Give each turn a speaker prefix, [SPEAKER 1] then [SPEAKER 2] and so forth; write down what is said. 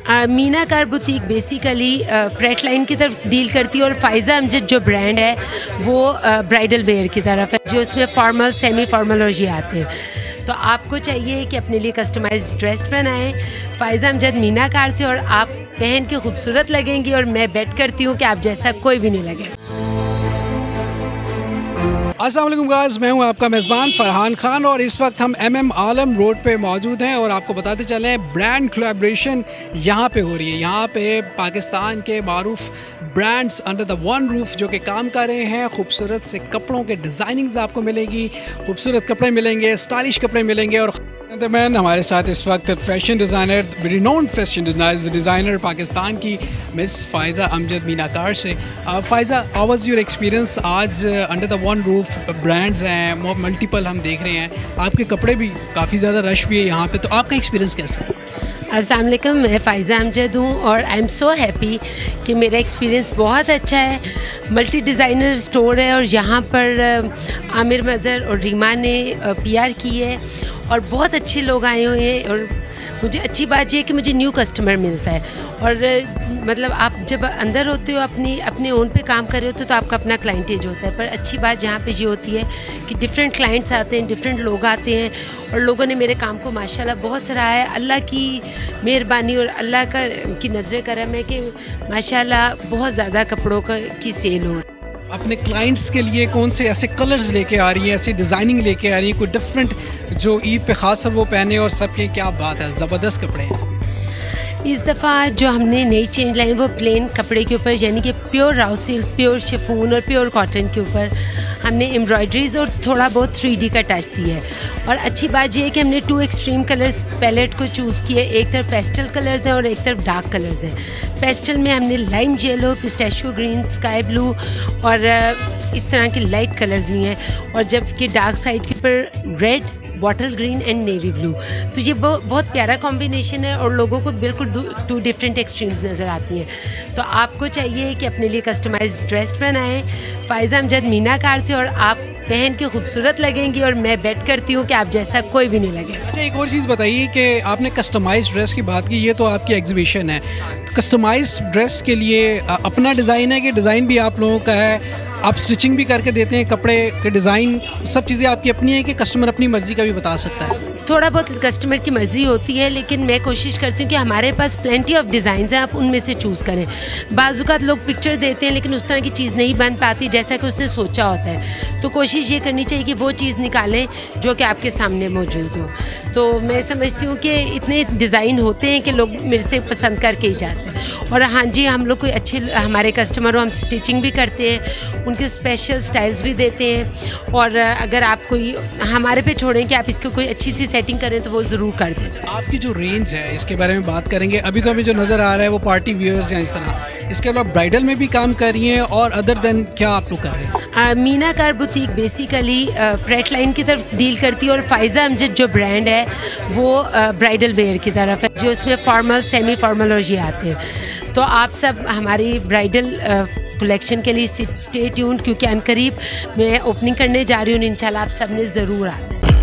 [SPEAKER 1] मीनाकार boutique basically pret line की तरफ deal करती है और फ़ाइज़ा अमजद जो ब्रांड है वो ब्राइडल वेयर की तरफ है, जो उसमें फॉर्मल, सेमी फॉर्मल और ये आते हैं। तो आपको चाहिए कि अपने लिए कस्टमाइज ड्रेस बनाएं फ़ाइज़ा अमजद मीनाकार से, और आप पहन के खूबसूरत लगेंगी, और मैं बेट करती हूँ कि आप जैसा कोई भी नहीं लगे।
[SPEAKER 2] अस्सलाम वालेकुम गाइस, मैं हूं आपका मेज़बान फ़रहान खान और इस वक्त हम MM आलम रोड पे मौजूद हैं और आपको बताते चले ब्रांड कोलैबोरेशन यहाँ पे हो रही है। यहाँ पे पाकिस्तान के मारूफ brands under the one roof जो कि काम कर रहे हैं। खूबसूरत से कपड़ों के डिज़ाइनिंग्स आपको मिलेगी, खूबसूरत कपड़े मिलेंगे, स्टाइलिश कपड़े मिलेंगे। और मैन हमारे साथ इस वक्त fashion designer, renowned fashion designer Pakistan की मिस फ़ाइज़ा अमजद मीनाकार से। Faiza, how was your experience? आज under the one roof brands हैं, मल्टीपल हम देख रहे हैं, आपके कपड़े भी काफ़ी ज़्यादा रश भी है यहाँ पे, तो आपका एक्सपीरियंस कैसा है?
[SPEAKER 1] अस्सलाम वालेकुम, मैं फ़ाइज़ा अमजद हूँ और आई एम सो हैप्पी कि मेरा एक्सपीरियंस बहुत अच्छा है। मल्टी डिज़ाइनर स्टोर है और यहाँ पर आमिर मज़हर और रीमा ने PR की है और बहुत अच्छे लोग आए हुए हैं। और मुझे अच्छी बात यह है कि मुझे न्यू कस्टमर मिलता है, और मतलब आप जब अंदर होते हो अपने ओन पे काम कर रहे होते हो तो आपका अपना क्लाइंटेज होता है। पर अच्छी बात यहाँ पे ये होती है कि डिफरेंट क्लाइंट्स आते हैं, डिफरेंट लोग आते हैं, और लोगों ने मेरे काम को माशाल्लाह बहुत सराहा है। अल्लाह की मेहरबानी और अल्लाह की नज़र करम है कि माशाल्लाह बहुत ज़्यादा कपड़ों की सेल हो।
[SPEAKER 2] अपने क्लाइंट्स के लिए कौन से ऐसे कलर्स लेके आ रही हैं, ऐसी डिज़ाइनिंग लेके आ रही है, कोई डिफरेंट जो ईद पे ख़ास कर वो पहने, और सबके क्या बात है, ज़बरदस्त कपड़े हैं।
[SPEAKER 1] इस दफ़ा जो हमने नई चेंज लाई वो प्लेन कपड़े के ऊपर, यानी कि pure raw silk, pure chiffon और प्योर कॉटन के ऊपर हमने एम्ब्रॉयडरीज़ और थोड़ा बहुत 3D का टच दिया है। और अच्छी बात यह है कि हमने 2 एक्सट्रीम कलर्स पैलेट को चूज़ किया। एक तरफ पेस्टल कलर्स हैं और एक तरफ डार्क कलर्स हैं। पेस्टल में हमने lime yellow, pistachio green, sky blue और इस तरह के लाइट कलर्स लिए हैं, और जबकि डार्क साइड के ऊपर red, bottle green and navy blue. तो ये बहुत प्यारा कॉम्बिनेशन है और लोगों को बिल्कुल 2 डिफरेंट एक्सट्रीम्स नज़र आती हैं। तो आपको चाहिए कि अपने लिए कस्टमाइज ड्रेस बनाएं फ़ाइज़ा अमजद मीनाकार से, और आप पहन के खूबसूरत लगेंगी, और मैं बेट करती हूँ कि आप जैसा कोई भी नहीं लगे।
[SPEAKER 2] अच्छा, एक और चीज़ बताइए कि आपने कस्टमाइज ड्रेस की बात की, ये तो आपकी एग्जीबिशन है। कस्टमाइज ड्रेस के लिए अपना डिज़ाइन है कि डिज़ाइन भी आप लोगों का है? आप स्टिचिंग भी करके देते हैं, कपड़े के डिज़ाइन सब चीज़ें आपकी अपनी है कि कस्टमर अपनी मर्ज़ी का भी बता सकता है?
[SPEAKER 1] थोड़ा बहुत कस्टमर की मर्ज़ी होती है, लेकिन मैं कोशिश करती हूँ कि हमारे पास प्लेंटी ऑफ डिज़ाइंस हैं, आप उनमें से चूज़ करें। बाज़ुकात लोग पिक्चर देते हैं लेकिन उस तरह की चीज़ नहीं बन पाती जैसा कि उसने सोचा होता है। तो कोशिश ये करनी चाहिए कि वो चीज़ निकालें जो कि आपके सामने मौजूद हो। तो मैं समझती हूँ कि इतने डिज़ाइन होते हैं कि लोग मेरे से पसंद करके ही जाते हैं। और हाँ जी, हम लोग कोई अच्छे हमारे कस्टमर हो, हम स्टिचिंग भी करते हैं, उनके स्पेशल स्टाइल्स भी देते हैं। और अगर आप कोई हमारे पे छोड़ें कि आप इसको कोई अच्छी सी सेटिंग करें तो वो ज़रूर कर दें।
[SPEAKER 2] आपकी जो रेंज है इसके बारे में बात करेंगे। अभी तो हमें जो नज़र आ रहा है वो पार्टी वियर्स या इस तरह, इसके अलावा ब्राइडल में भी काम कर रही हैं, और अदर देन क्या आप लोग कर रहे हैं?
[SPEAKER 1] Meenakar boutique basically pret line की तरफ डील करती है और फ़ाइज़ा अमजद जो ब्रांड है वो ब्राइडल वेयर की तरफ है, जो उसमें फॉर्मल, सेमी फॉर्मल और ये आते हैं। तो आप सब हमारी ब्राइडल कलेक्शन के लिए स्टे ट्यून्ड, क्योंकि अनकरीब मैं ओपनिंग करने जा रही हूँ। इंशाल्लाह आप सब ने ज़रूर आना।